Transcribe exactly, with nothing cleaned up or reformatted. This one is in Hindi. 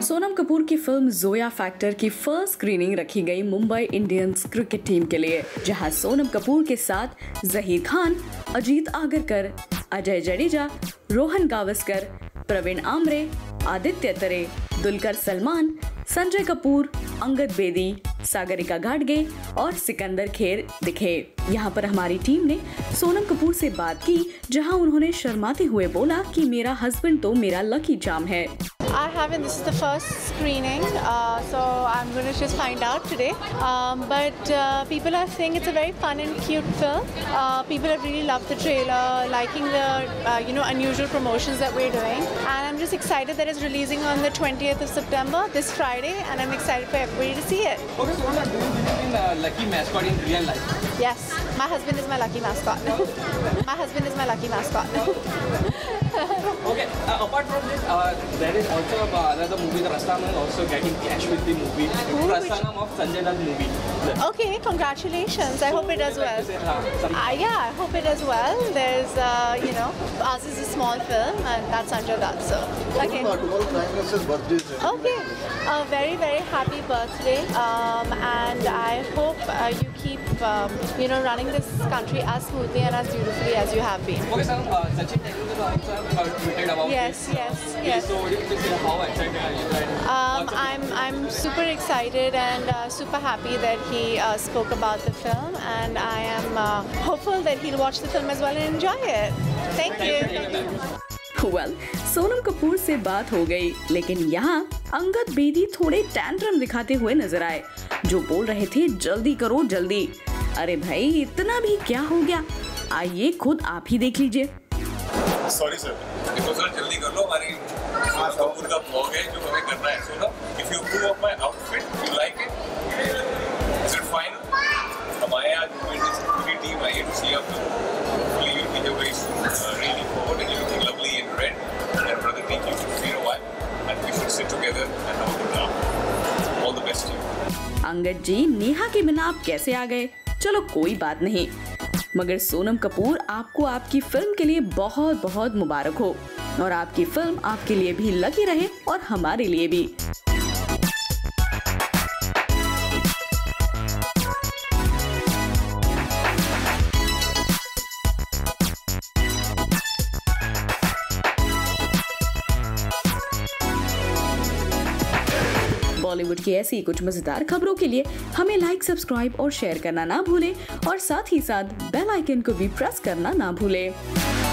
सोनम कपूर की फिल्म जोया फैक्टर की फर्स्ट स्क्रीनिंग रखी गई मुंबई इंडियंस क्रिकेट टीम के लिए, जहां सोनम कपूर के साथ जहीर खान, अजीत आगरकर, अजय जडेजा, रोहन गावस्कर, प्रवीण आमरे, आदित्य तरे, दुलकर सलमान, संजय कपूर, अंगद बेदी, सागरिका घाटगे और सिकंदर खेर दिखे। यहाँ पर हमारी टीम ने सोनम कपूर से बात की, जहाँ उन्होंने शर्माते हुए बोला कि मेरा हस्बैंड तो मेरा लकी चार्म है। I haven't. This is the first screening, uh, so I'm going to just find out today. Um, but uh, people are saying it's a very fun and cute film. Uh, people have really loved the trailer, liking the uh, you know unusual promotions that we're doing, and I'm just excited that it's releasing on the twentieth of September, this Friday, and I'm excited for everybody to see it. Okay, so what do you believe in uh, lucky mascot in real life? Yes, my husband is my lucky mascot. My husband is my lucky mascot. Okay, uh, apart from this, uh, there is also uh, another movie, the Prasanam, also getting cash with the movie. Who? Prasanam of Sanjay Dutt movie. Okay, congratulations. I So, hope it does would you well. like to say, uh, some- Uh, yeah, I hope it does well. There's, uh, you know, ours is a small film, and that's Sanjay Dutt. So, okay. Tomorrow Prime Minister's birthday is there. Okay, a very very happy birthday, um, and I hope uh, you keep um, you know running this country as smoothly and as beautifully as you have been. Okay, so uh, Sachin Tendulkar also have uh, tweeted about Yes, this. yes, uh, yes. So, would you please say how excited are you? And Um, also- I'm I'm super excited and uh, super happy that he uh, spoke about the film, and I am uh, hopeful that he'll watch the film as well and enjoy it. Thank you. Thank you. Well Sonam Kapoor से बात हो गई, लेकिन यहाँ अंगद बेदी थोड़े टैंट्रम दिखाते हुए नजर आए, जो बोल रहे थे जल्दी करो जल्दी। अरे भाई इतना भी क्या हो गया, आइए खुद आप ही देख लीजिए। सॉरी सर, देखो सर जल्दी कर लो, हमारी सोनम कपूर का ब्लॉग है जो हमें करना है। Sonam, if you approve of my outfit, you like it, is it fine? हमारे आज पूरी टीम आई है to see up Hopefully you'll be here very soon. Uh, really forward and you're looking lovely in red. And brother, thank you for a while. And we should sit together and have a good laugh. All the best to you. Angad ji, Neha के बिना आप कैसे आ गए? चलो कोई बात नहीं, मगर सोनम कपूर आपको आपकी फिल्म के लिए बहुत बहुत मुबारक हो, और आपकी फिल्म आपके लिए भी लगी रहे और हमारे लिए भी। बॉलीवुड की ऐसी कुछ मजेदार खबरों के लिए हमें लाइक, सब्सक्राइब और शेयर करना ना भूलें, और साथ ही साथ बेल आइकन को भी प्रेस करना ना भूलें।